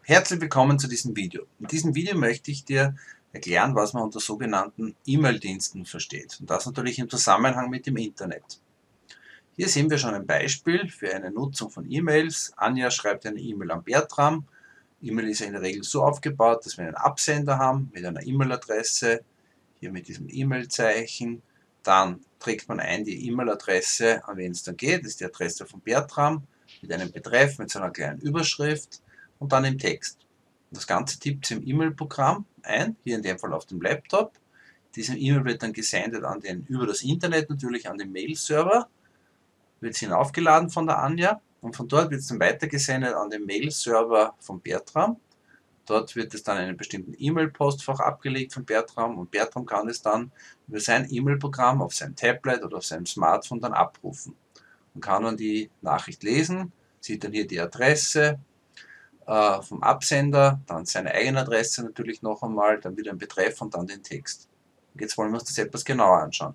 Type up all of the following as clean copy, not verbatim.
Herzlich willkommen zu diesem Video. In diesem Video möchte ich dir erklären, was man unter sogenannten E-Mail-Diensten versteht. Und das natürlich im Zusammenhang mit dem Internet. Hier sehen wir schon ein Beispiel für eine Nutzung von E-Mails. Anja schreibt eine E-Mail an Bertram. E-Mail ist ja in der Regel so aufgebaut, dass wir einen Absender haben mit einer E-Mail-Adresse, hier mit diesem E-Mail-Zeichen. Dann trägt man ein die E-Mail-Adresse, an wen es dann geht. Das ist die Adresse von Bertram mit einem Betreff, mit so einer kleinen Überschrift und dann im Text. Das Ganze tippt es im E-Mail-Programm ein, hier in dem Fall auf dem Laptop. Diese E-Mail wird dann gesendet über das Internet natürlich an den Mail-Server, wird es hinaufgeladen von der Anja und von dort wird es dann weitergesendet an den Mail-Server von Bertram. Dort wird es dann in einem bestimmten E-Mail-Postfach abgelegt von Bertram und Bertram kann es dann über sein E-Mail-Programm auf seinem Tablet oder auf seinem Smartphone dann abrufen und kann dann die Nachricht lesen, sieht dann hier die Adresse vom Absender, dann seine eigene Adresse natürlich noch einmal, dann wieder ein Betreff und dann den Text. Und jetzt wollen wir uns das etwas genauer anschauen.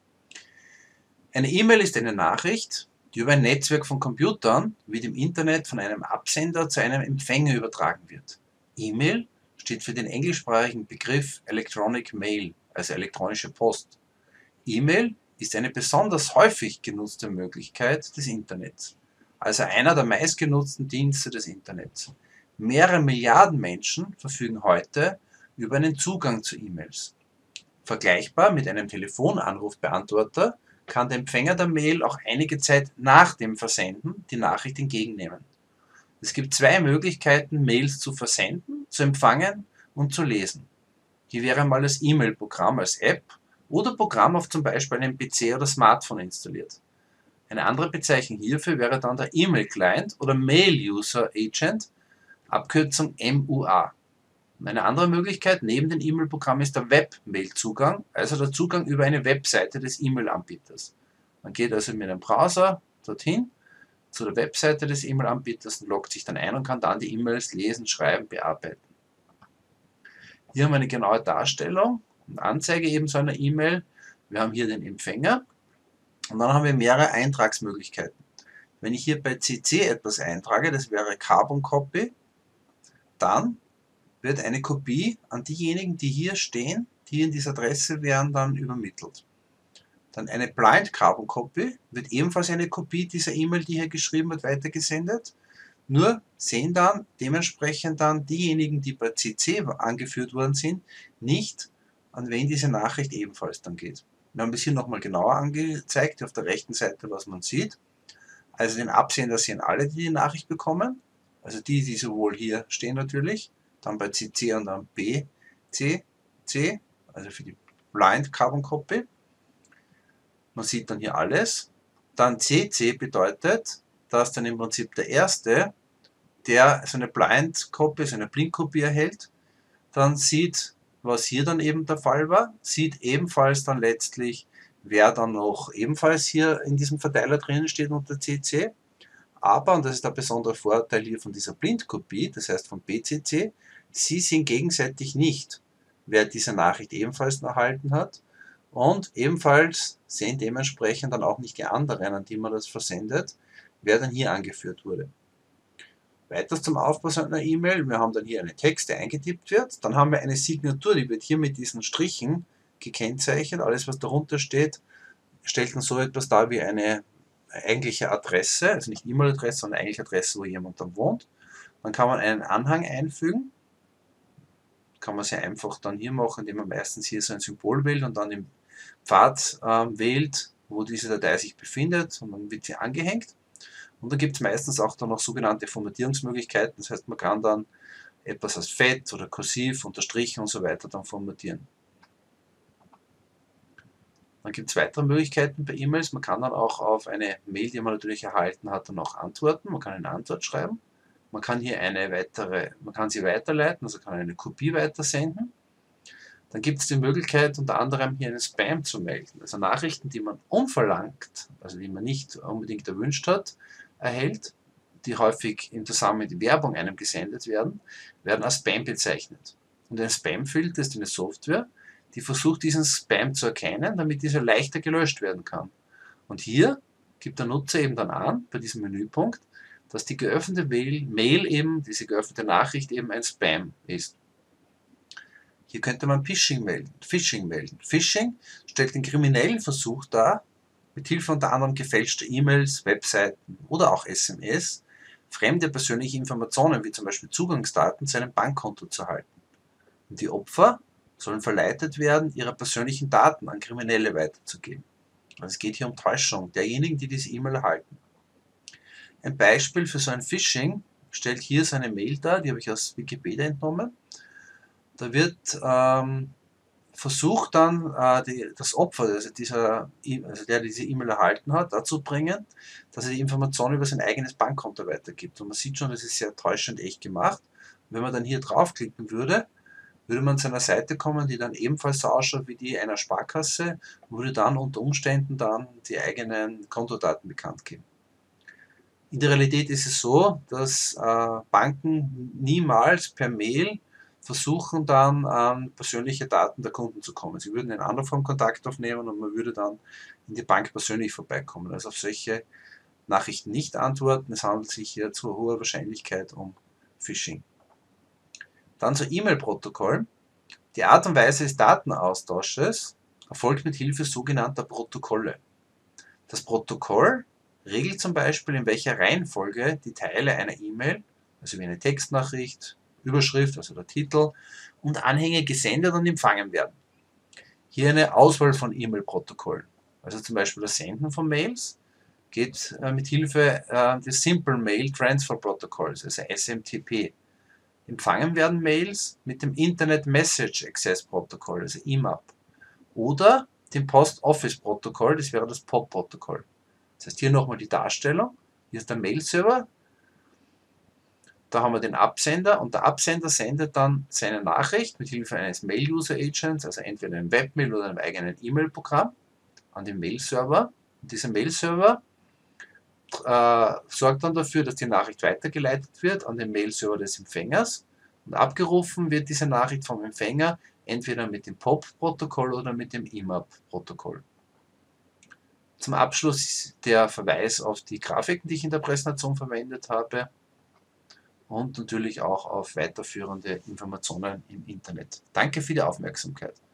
Eine E-Mail ist eine Nachricht, die über ein Netzwerk von Computern wie dem Internet von einem Absender zu einem Empfänger übertragen wird. E-Mail steht für den englischsprachigen Begriff Electronic Mail, also elektronische Post. E-Mail ist eine besonders häufig genutzte Möglichkeit des Internets, also einer der meistgenutzten Dienste des Internets. Mehrere Milliarden Menschen verfügen heute über einen Zugang zu E-Mails. Vergleichbar mit einem Telefonanrufbeantworter kann der Empfänger der Mail auch einige Zeit nach dem Versenden die Nachricht entgegennehmen. Es gibt zwei Möglichkeiten, Mails zu versenden, zu empfangen und zu lesen. Hier wäre mal das E-Mail-Programm als App oder Programm auf zum Beispiel einem PC oder Smartphone installiert. Eine andere Bezeichnung hierfür wäre dann der E-Mail-Client oder Mail-User-Agent, Abkürzung MUA. Und eine andere Möglichkeit neben dem E-Mail-Programm ist der Web-Mail-Zugang, also der Zugang über eine Webseite des E-Mail-Anbieters. Man geht also mit einem Browser dorthin zu der Webseite des E-Mail-Anbieters und loggt sich dann ein und kann dann die E-Mails lesen, schreiben, bearbeiten. Hier haben wir eine genaue Darstellung und Anzeige eben so einer E-Mail. Wir haben hier den Empfänger und dann haben wir mehrere Eintragsmöglichkeiten. Wenn ich hier bei CC etwas eintrage, das wäre Carbon Copy, dann wird eine Kopie an diejenigen, die hier stehen, die in dieser Adresse wären, dann übermittelt. Dann eine Blind Carbon Copy wird ebenfalls eine Kopie dieser E-Mail, die hier geschrieben wird, weitergesendet. Nur sehen dann dementsprechend dann diejenigen, die bei CC angeführt worden sind, nicht, an wen diese Nachricht ebenfalls dann geht. Wir haben das hier nochmal genauer angezeigt, auf der rechten Seite, was man sieht. Also den Absender sehen alle, die die Nachricht bekommen, also die sowohl hier stehen natürlich, dann bei CC und dann BCC, also für die Blind Carbon Copy. Man sieht dann hier alles. Dann CC bedeutet, dass dann im Prinzip der Erste, der so eine Blind Copy, so eine Blindkopie erhält, dann sieht, was hier dann eben der Fall war, sieht ebenfalls dann letztlich, wer dann noch ebenfalls hier in diesem Verteiler drinnen steht unter CC. Aber, und das ist der besondere Vorteil hier von dieser Blindkopie, das heißt von BCC, sie sehen gegenseitig nicht, wer diese Nachricht ebenfalls erhalten hat. Und ebenfalls sehen dementsprechend dann auch nicht die anderen, an die man das versendet, wer dann hier angeführt wurde. Weiters zum Aufbau so einer E-Mail, wir haben dann hier einen Text, der eingetippt wird, dann haben wir eine Signatur, die wird hier mit diesen Strichen gekennzeichnet, alles was darunter steht, stellt dann so etwas dar wie eine eigentliche Adresse, also nicht E-Mail-Adresse, sondern eigentliche Adresse, wo jemand dann wohnt. Dann kann man einen Anhang einfügen, kann man sehr einfach dann hier machen, indem man meistens hier so ein Symbol wählt und dann den Pfad wählt, wo diese Datei sich befindet und dann wird sie angehängt. Und da gibt es meistens auch dann noch sogenannte Formatierungsmöglichkeiten, das heißt man kann dann etwas als Fett oder Kursiv, Unterstrichen und so weiter dann formatieren. Dann gibt es weitere Möglichkeiten bei E-Mails. Man kann dann auch auf eine Mail, die man natürlich erhalten hat, dann auch antworten. Man kann eine Antwort schreiben. Man kann hier man kann sie weiterleiten, also kann eine Kopie weitersenden. Dann gibt es die Möglichkeit, unter anderem hier einen Spam zu melden. Also Nachrichten, die man unverlangt, also die man nicht unbedingt erwünscht hat, erhält, die häufig im Zusammenhang mit Werbung einem gesendet werden, werden als Spam bezeichnet. Und ein Spamfilter ist eine Software, die versucht, diesen Spam zu erkennen, damit dieser leichter gelöscht werden kann. Und hier gibt der Nutzer eben dann an, bei diesem Menüpunkt, dass die geöffnete Mail eben, diese geöffnete Nachricht eben ein Spam ist. Hier könnte man Phishing melden. Phishing stellt den kriminellen Versuch dar, mit Hilfe unter anderem gefälschter E-Mails, Webseiten oder auch SMS fremde persönliche Informationen wie zum Beispiel Zugangsdaten zu einem Bankkonto zu erhalten. Und die Opfer sollen verleitet werden, ihre persönlichen Daten an Kriminelle weiterzugeben. Also es geht hier um Täuschung derjenigen, die diese E-Mail erhalten. Ein Beispiel für so ein Phishing stellt hier so eine Mail dar, die habe ich aus Wikipedia entnommen. Da wird versucht dann das Opfer, also der diese E-Mail erhalten hat, dazu bringen, dass er die Informationen über sein eigenes Bankkonto weitergibt. Und man sieht schon, das ist sehr täuschend echt gemacht. Und wenn man dann hier draufklicken würde, würde man zu einer Seite kommen, die dann ebenfalls so ausschaut wie die einer Sparkasse und würde dann unter Umständen dann die eigenen Kontodaten bekannt geben. In der Realität ist es so, dass Banken niemals per Mail versuchen dann an persönliche Daten der Kunden zu kommen. Sie würden in anderer Form Kontakt aufnehmen und man würde dann in die Bank persönlich vorbeikommen. Also auf solche Nachrichten nicht antworten. Es handelt sich hier zu hoher Wahrscheinlichkeit um Phishing. Dann zu E-Mail-Protokollen. Die Art und Weise des Datenaustausches erfolgt mit Hilfe sogenannter Protokolle. Das Protokoll regelt zum Beispiel, in welcher Reihenfolge die Teile einer E-Mail, also wie eine Textnachricht, Überschrift, also der Titel, und Anhänge gesendet und empfangen werden. Hier eine Auswahl von E-Mail-Protokollen. Also zum Beispiel das Senden von Mails geht mit Hilfe des Simple Mail Transfer Protokolls, also SMTP. Empfangen werden Mails mit dem Internet Message Access Protokoll, also IMAP. Oder dem Post Office Protokoll, das wäre das POP-Protokoll. Das heißt, hier nochmal die Darstellung. Hier ist der Mail-Server. Da haben wir den Absender und der Absender sendet dann seine Nachricht mit Hilfe eines Mail-User-Agents, also entweder einem Webmail oder einem eigenen E-Mail-Programm, an den Mail-Server. Und dieser Mail-Server sorgt dann dafür, dass die Nachricht weitergeleitet wird an den Mail-Server des Empfängers und abgerufen wird diese Nachricht vom Empfänger entweder mit dem POP-Protokoll oder mit dem IMAP-Protokoll. Zum Abschluss der Verweis auf die Grafiken, die ich in der Präsentation verwendet habe und natürlich auch auf weiterführende Informationen im Internet. Danke für die Aufmerksamkeit.